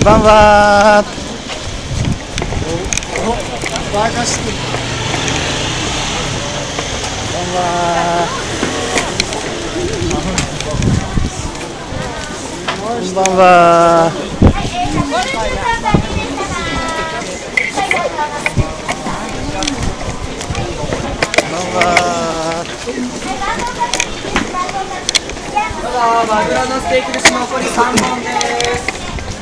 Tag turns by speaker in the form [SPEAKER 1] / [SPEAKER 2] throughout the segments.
[SPEAKER 1] ばんは。
[SPEAKER 2] バカしてる。
[SPEAKER 1] こんばんは。こんばんは。
[SPEAKER 2] マグロのステーキ串残り3本です。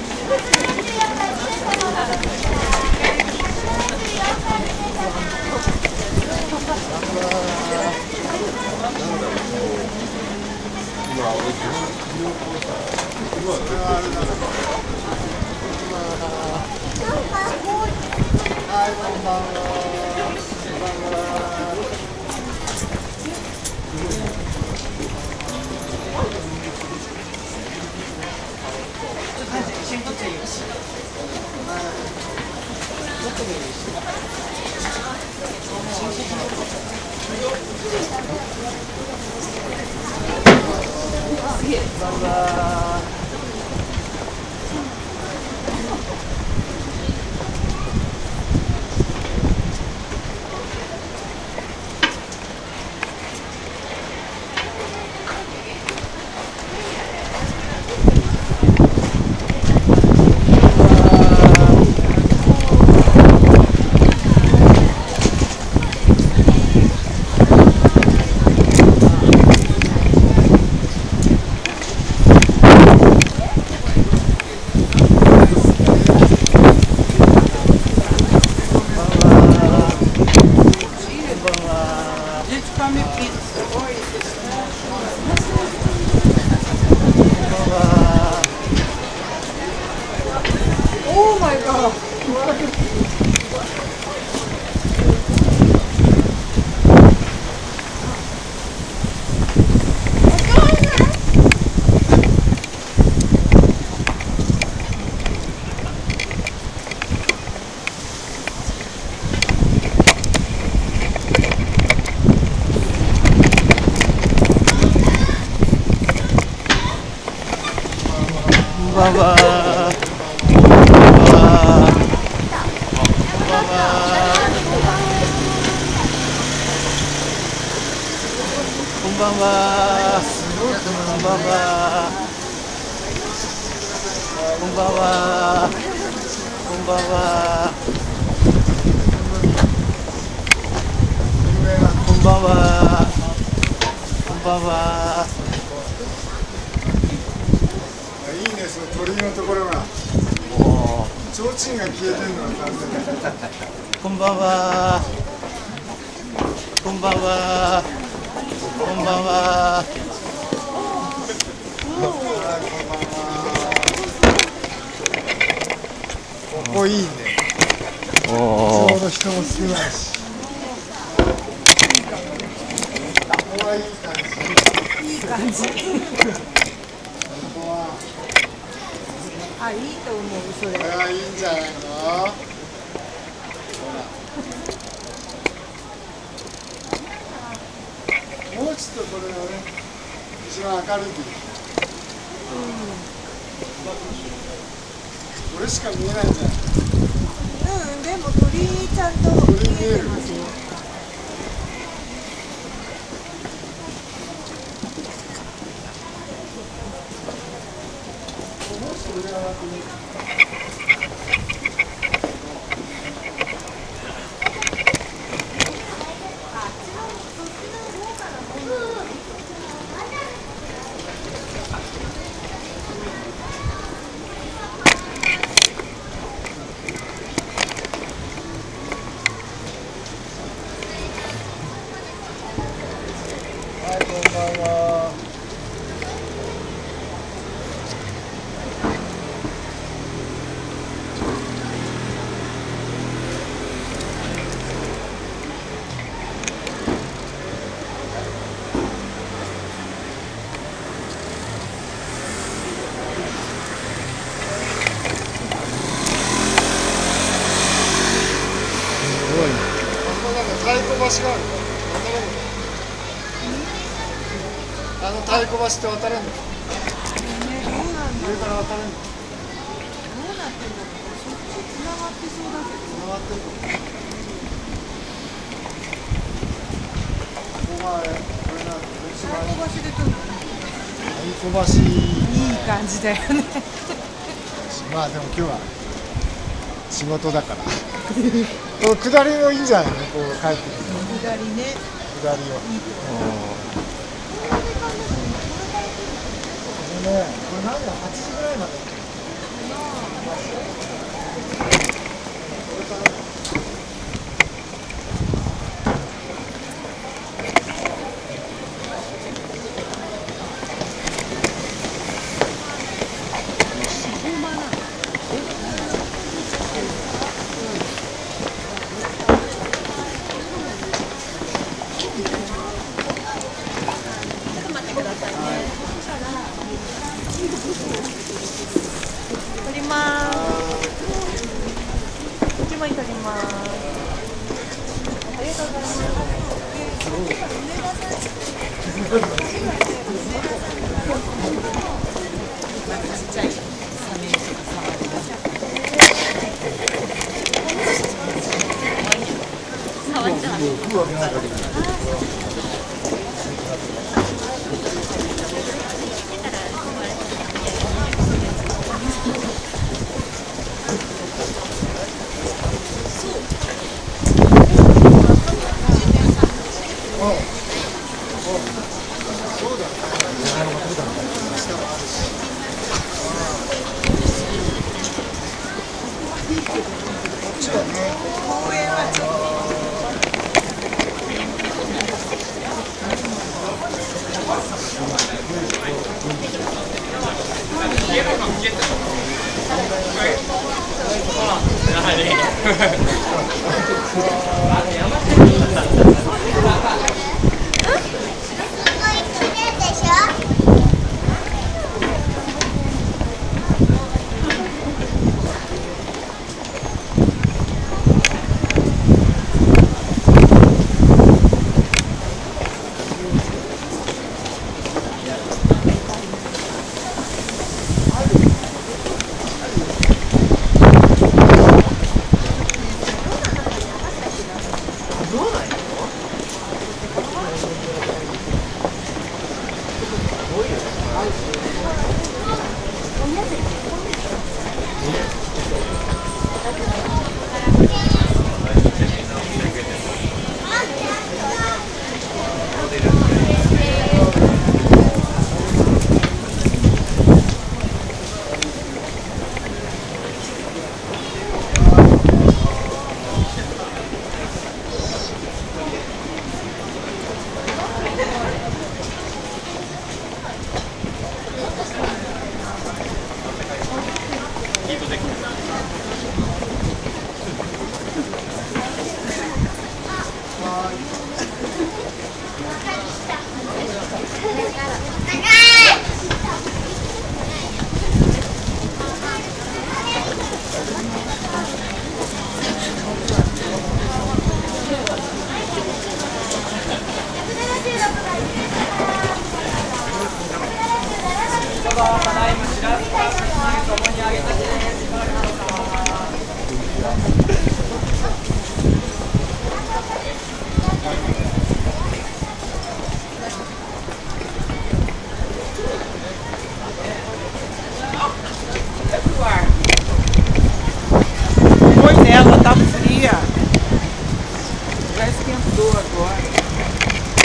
[SPEAKER 2] はい、こんばんは。Oh my god!
[SPEAKER 1] こんばんは。こんばんは。こんばんは。こんばんは。こんばんは。こんばんは。
[SPEAKER 2] いいね、その鳥のところが。提灯が消えてるのが残念。
[SPEAKER 1] こんばんは。こんばんは。こんばんは。
[SPEAKER 2] ここいいね。ちょうど人も少ないし。ここはいい感じ。いい感じ。ここは。
[SPEAKER 3] あ、いいと思う、それ。
[SPEAKER 2] これはいいんじゃないの。ほら。もうちょっとこれがね、一番明るい時。これしか見えないんじゃない。
[SPEAKER 3] うん、でも鳥ちゃんと見えてますよ。
[SPEAKER 2] はい、こんばんは。太鼓橋がある。渡れる。あの太鼓橋って渡れるの。上から渡れるの。
[SPEAKER 3] どうなってがってそうだけど。
[SPEAKER 2] 繋がってる。ここがこれなんだ。
[SPEAKER 3] 小橋で撮るの。
[SPEAKER 2] 小橋。
[SPEAKER 3] いい感じだよね。
[SPEAKER 2] まあでも今日は仕事だからこの下りもいいんじゃないの、こう帰ってくる
[SPEAKER 3] 左ね。
[SPEAKER 2] 下りを。これね、これ何だ、8時ぐらいまで。
[SPEAKER 3] 撮ります。一枚撮ります。ありがとうございます。なんかちっちゃいサメとか触りだ。触っちゃう。公園はちょっと。Pois é, ela tá fria. Já esquentou agora.